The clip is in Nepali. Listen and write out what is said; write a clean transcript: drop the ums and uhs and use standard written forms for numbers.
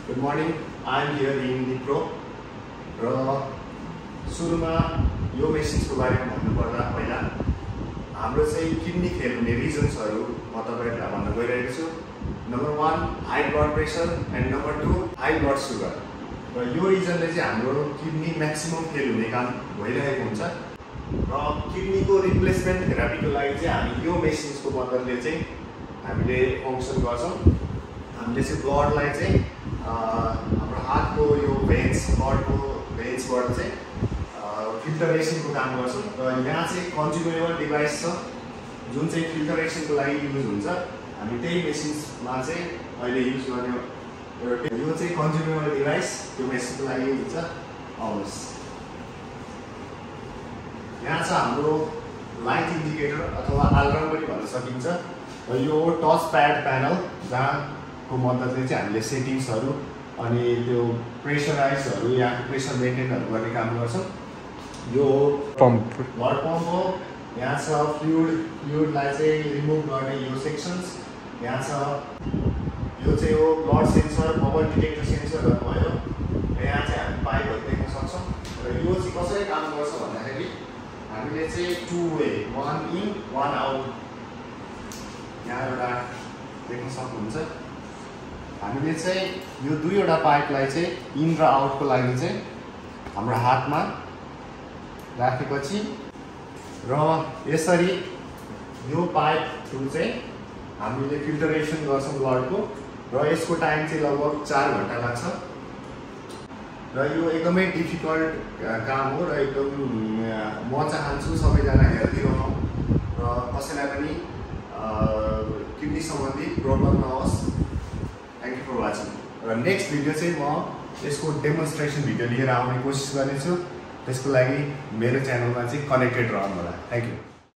Good morning. I am here in Nipro. र सुरुमा यो मेसिनको बारेमा भन्नुपर्दा पहिला हाम्रो चाहिँ किडनी फेल हुने रिजन्सहरु म तपाईहरुलाई भन्न गइरहेको छु। Number 1 high blood pressure and number 2 high blood sugar. र यो रिजनले चाहिँ हाम्रो किडनी म्याक्सिमम फेल हुने काम भइरहेको हुन्छ। र किडनीको रिप्लेसमेन्ट थेरापीको लागि चाहिँ हामी यो मेसिनको मद्दतले चाहिँ हामीले फंक्सन गर्छौं। हामीले चाहिँ ब्लडलाई चाहिँ हाम्रो हातको यो भेन्स ब्लडको भेन्सबाट चाहिँ फिल्टरेसनको काम गर्छौं। र यहाँ चाहिँ कन्ज्युमेबल डिभाइस छ जुन चाहिँ फिल्टरेसनको लागि युज हुन्छ। हामी त्यही मेसिनमा चाहिँ अहिले युज गर्ने एउटा यो चाहिँ कन्ज्युमेबल डिभाइस त्यो मेसिनको लागि हुन्छ। आउनुहोस्, यहाँ छ हाम्रो लाइट इन्डिकेटर अथवा अलार्म पनि भन्न सकिन्छ। र यो टच प्याड प्यानल जहाँको मद्दतले चाहिँ हामीले सेटिङ्सहरु अनि त्यो प्रेसराइजहरु या प्रेसर मेन्टेनहरु गर्ने काम गर्छौं। यो पंप वाटर पंप हो। यहाँ छ फ्लुइडलाई चाहिँ रिमुभ गर्ने यो सेक्सन्स। यहाँ छ यो चाहिँ हो blood sensor, bubble detector sensor भयो। र यहाँ चाहिँ हामी पाइपहरु देख्न सक्छौं। र यो चाहिँ कसरी काम गर्छ भन्दाखेरि हामीले चाहिँ two way, one in one out यहाँ एउटा देख्न सक्नुहुन्छ। हामीले चाहिँ यो दुईवटा पाइपलाई चाहिँ इन र आउटको लागि चाहिँ हाम्रो हातमा राखेपछि र यसरी यो पाइप थ्रु चाहिँ हामीले फिल्टरेसन गर्छौं ब्लडको। र यसको टाइम चाहिँ लगभग 4 घण्टा लाग्छ। र यो एकदमै डिफिकल्ट काम हो। र एकदम म चाहन्छु सबैजना हेल्दी रहौं र कसैलाई पनि किडनी सम्बन्धी प्रब्लम नहोस्। Thank you for watching. र नेक्स्ट भिडियो चाहिँ म यसको डेमोन्स्ट्रेसन भिडियो लिएर आउने कोसिस गर्नेछु। त्यसको लागि मेरो च्यानलमा चाहिँ कनेक्टेड रहनु होला। Thank you.